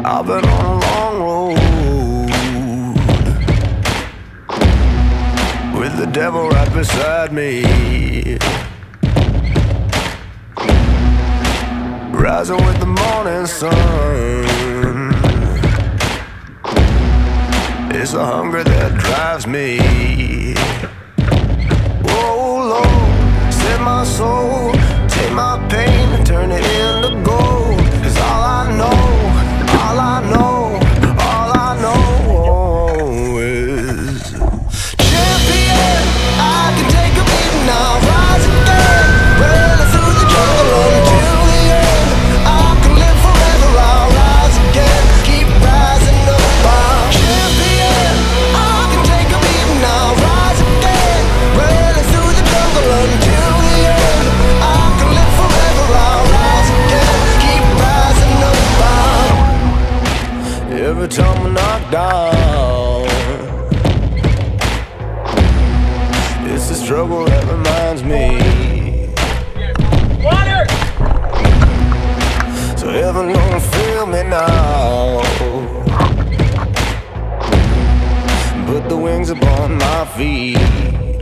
I've been on a long road with the devil right beside me, rising with the morning sun. It's the hunger that drives me. Oh Lord, set my soul, take my pain and turn it into gold. 'Cause all I know, all I know, all I know is champion. I can take a beating, I'll rise again, running through the jungle until the end. I can live forever, I'll rise again, keep rising up. I'm champion. I can take a beating, I'll rise again, running through the jungle until the end. I can live forever, I'll rise again, keep rising up. Every time I knock down, it's the struggle that reminds me. Water! So heaven don't feel me now, put the wings upon my feet.